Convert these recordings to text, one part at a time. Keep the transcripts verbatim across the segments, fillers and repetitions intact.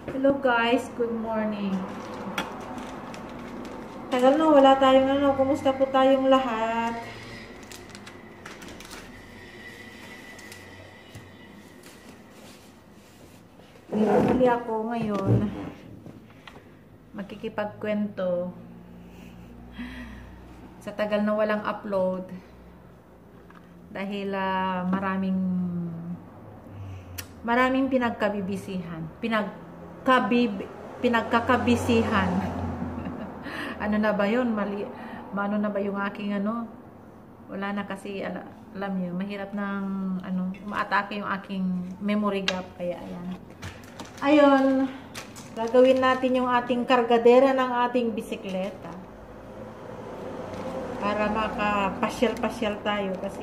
Hello guys, good morning. Tagal na wala tayong ano, kumusta po tayong lahat? Bili ako ngayon. Magkikipagkwento. Sa tagal na walang upload. Dahil uh, maraming maraming pinagkabibisihan. Pinagkabib pinagkakabisihan. Ano na ba 'yon? Mali ano na ba yung aking ano? Wala na kasi ala, alam niyo, mahirap nang ano, umaatake yung aking memory gap kaya ayan. Ayun, gagawin natin yung ating kargadera ng ating bisikleta. Para makapasyal-pasyal tayo kasi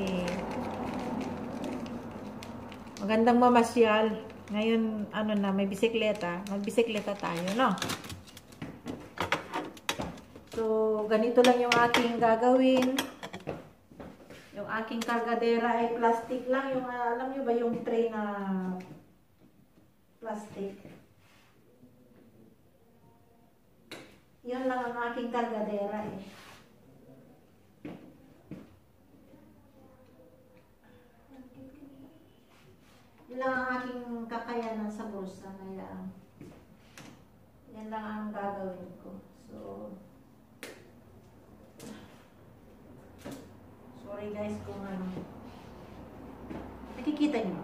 magandang mamasyal. Ngayon, ano na, may bisikleta. Magbisikleta tayo, no? So, ganito lang yung aking gagawin. Yung aking kargadera ay plastic lang. Yung, uh, alam nyo ba yung tray na plastic? Yun lang ang aking kargadera eh. Yun lang ang aking kakayanan sa bulsa. Kaya, yan lang ang gagawin ko. So, sorry guys kung ano. Nakikita niyo?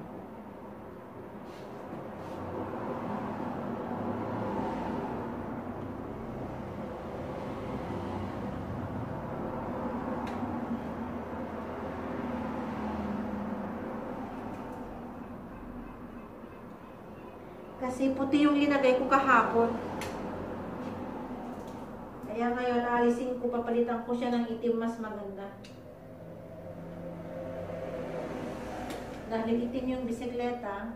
Kasi puti yung linagay ko kahapon. Kaya ngayon, alisin ko, papalitan ko siya ng itim mas maganda. Dahil itim yung bisikleta,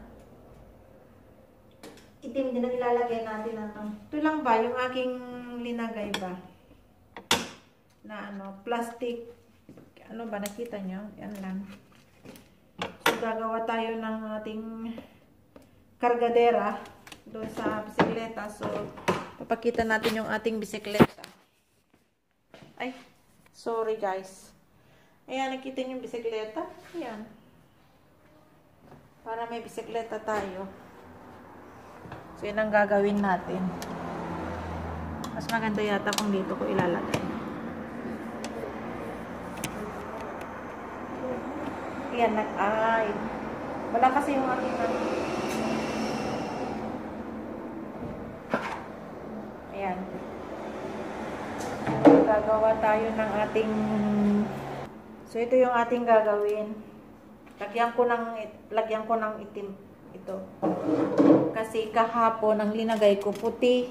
itim din ang ilalagay natin. Ano. Ito lang ba, yung aking linagay ba? Na ano, plastic. Ano ba, nakita nyo? Yan lang. So, gagawa tayo ng ating kargadera doon sa bisikleta. So, papakita natin yung ating bisikleta. Ay, sorry guys. Ayan, nakita niyo yung bisikleta? Ayan. Para may bisikleta tayo. So, yun ang gagawin natin. Mas maganda yata kung dito ko ilalagay. Ayan, nag-ay. Wala kasi yung ating ayan. So, gagawa tayo ng ating so ito yung ating gagawin. Lagyan ko ng lagyan ko ng itim ito. Kasi kahapon ang linagay ko puti.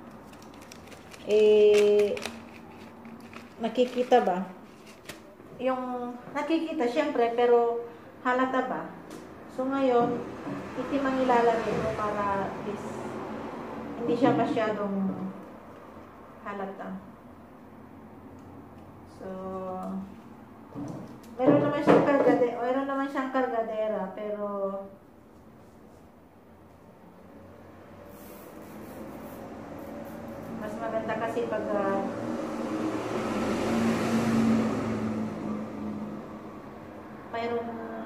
Eh nakikita ba? Yung nakikita syempre pero halata ba? So ngayon itim ang ilalagay ko para this hindi siya masyadong halata. So, meron naman siyang kargadera, meron naman siyang kargadera, pero mas maganda kasi pag uh, mayroong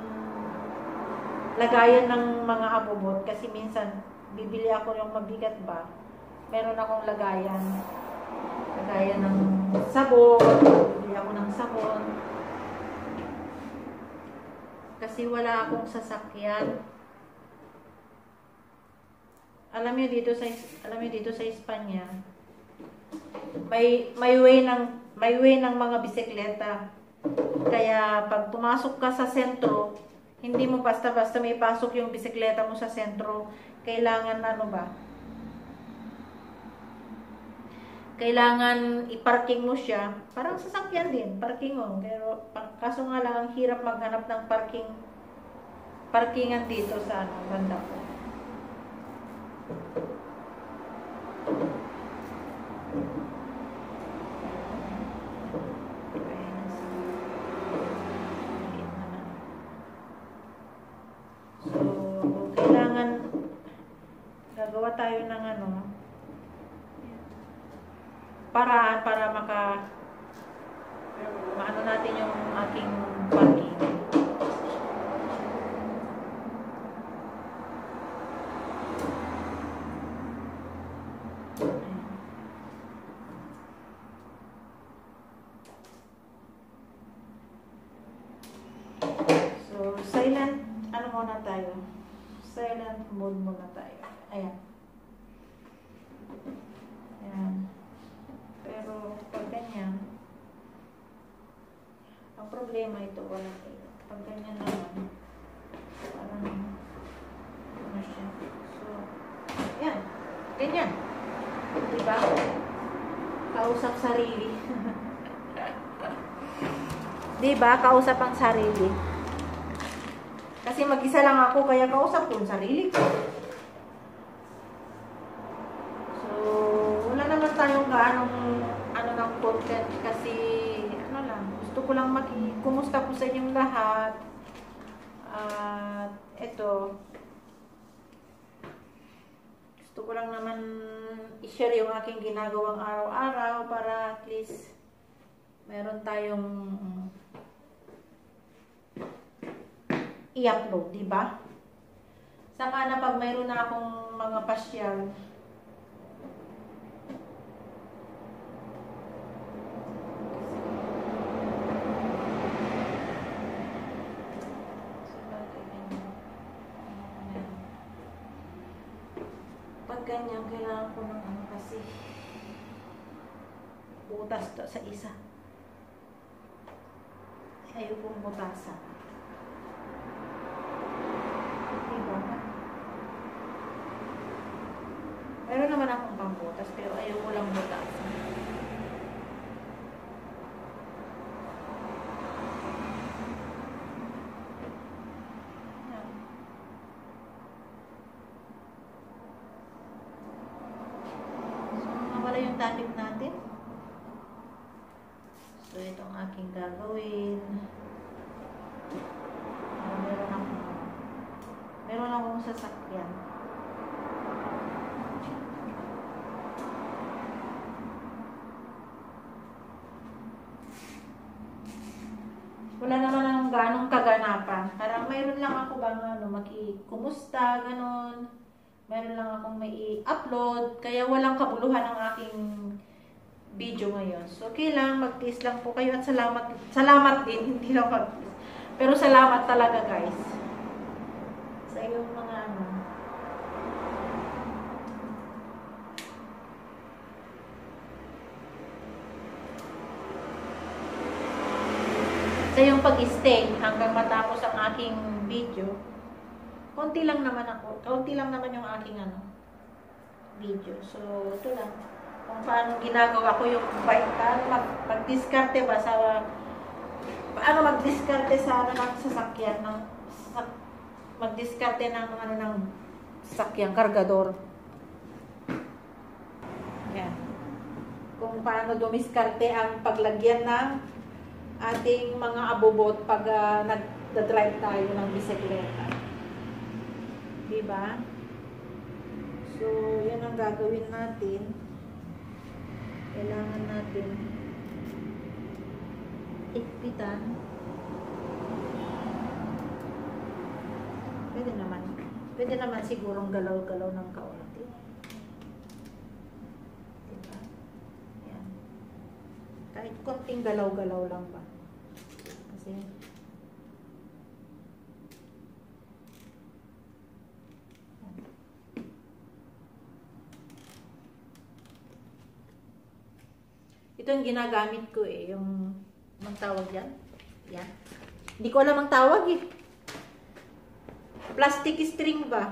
lagayan ng mga abubot kasi minsan bibili ako yung mabigat ba, meron akong lagayan lagayan ng sabon, bibili ako ng sabon kasi wala akong sasakyan. Alam niyo dito sa alam niyo dito sa Espanya may may way ng may way ng mga bisikleta, kaya pag pumasok ka sa sentro hindi mo basta-basta may pasok yung bisikleta mo sa sentro. Kailangan ano ba? Kailangan i-parking mo siya. Parang sasakyan din, parking mo. Pero kaso nga lang ang hirap maghanap ng parking parkingan dito sa ano, banda ko. gagawa tayo ng ano, paraan para maka maano natin yung aking parking. So, silent, ano muna tayo? Silent mode muna tayo. Ayan. Ayan. Pero, pag ganyan, ang problema ito, wala tayo. Pag ganyan naman, parang, ano siya. So, ayan. Ganyan. Diba? Kausap sarili. Diba? Kausap ang sarili. Kasi mag-isa lang ako, kaya kausap ko ang sarili ko. So, wala naman tayong gaanong ano ng content kasi ano lang, gusto ko lang maki kumusta po sa inyong lahat. At uh, ito, gusto ko lang naman i-share yung aking ginagawang araw-araw para at least meron tayong i-upload, di ba? Saka na pag mayroon na akong mga pasyal, pag ganyan, kailangan ko ng ano kasi butas to sa isa. Ayaw kong butasan. Diba? Meron naman akong pambutas pero ayaw ko lang butasan. Yung topic natin. So, itong aking gagawin. Uh, meron akong meron akong sasakyan. Wala naman ang ganong kaganapan. Parang mayroon lang ako bang ano, makikumusta, ganon. Meron lang akong may i-upload, kaya walang kabuluhan ang aking video ngayon. So, okay lang, mag-tease lang po kayo at salamat, salamat din, hindi lang mag-tease. Pero salamat talaga guys. Sa iyong mga ano. Sa iyong pag-stay hanggang matapos ang aking video. Konti lang naman ako. Konti lang naman yung aking ano, video. So, ito lang. Kung paano ginagawa ko yung bike. Paano mag, mag-discarte ba sa, paano mag-discarte sa ano ng sasakyan. Ng, sa, mag-discarte ng ano ng sasakyan, kargador. Yan. Kung paano dumiskarte ang paglagyan ng ating mga abobot pag uh, nag-drive tayo ng bisikleta. Diba? So, yan ang gagawin natin. Kailangan natin ikpitan. Pwede naman. Pwede naman sigurong galaw-galaw ng kaunti. Diba? Yan. Kahit konting galaw-galaw lang ba. Kasi ito yung ginagamit ko eh, yung ang tawag yan. Yan. Hindi ko alam ang tawag eh. Plastic string ba?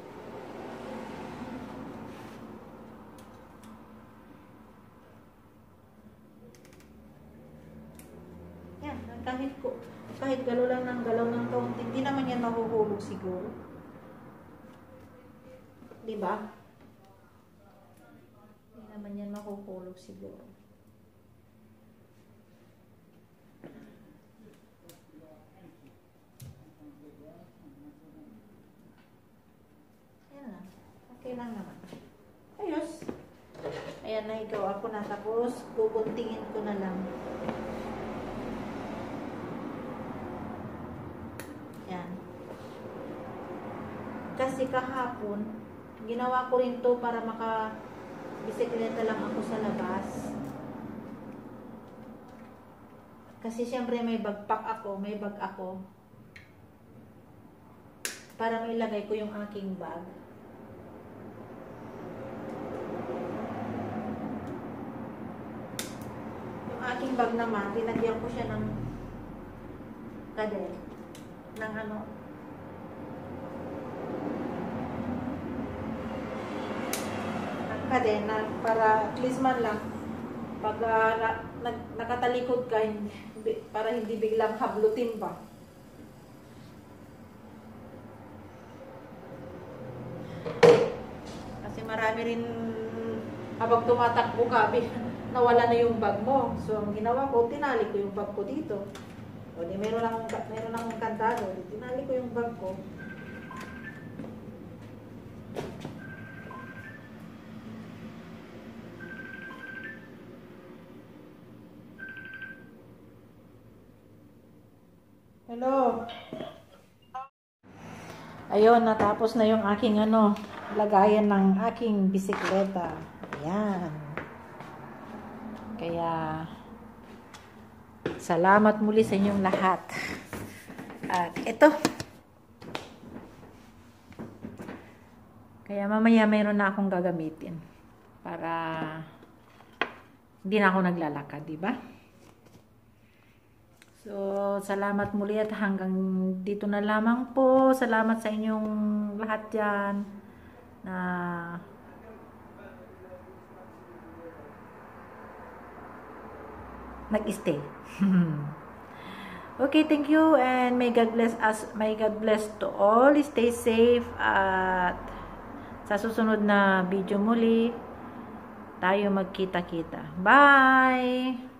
Yan, kahit ko, kahit galaw lang ng galaw ng kaunti, hindi naman yan mahuhulog siguro. Diba? Hindi naman yan mahuhulog siguro. Okay lang naman. Yan na, ikaw ako na. Tapos, bubuntingin ko na lang. Yan. Kasi kahapon, ginawa ko rin to para maka-bisikleta lang ako sa labas. Kasi syempre may backpack ako, may bag ako. Para may ilagay ko yung aking bag. Yung aking bag naman, linagyan ko siya ng kadel. Ng ano, ng kadena, para at least man lang pag uh, na, nag, nakatalikod ka, hindi, para hindi biglang hablutin ba. Kasi marami rin habang tumatakbo ka, nawala na yung bag mo. So, ang ginawa ko, tinali ko yung bag ko dito. O di meron akong, meron akong kantado, di tinali ko yung bag ko. Hello. Ayun, natapos na yung aking ano, lagayan ng aking bisikleta. Ayan. Kaya, salamat muli sa inyong lahat. At ito. Kaya mamaya mayroon na akong gagamitin. Para hindi na ako naglalakad, di ba? So, salamat muli at hanggang dito na lamang po. Salamat sa inyong lahat dyan na nag-stay. Okay, thank you and may God bless us. May God bless to all. Stay safe at sa susunod na video muli tayo magkita-kita. Bye!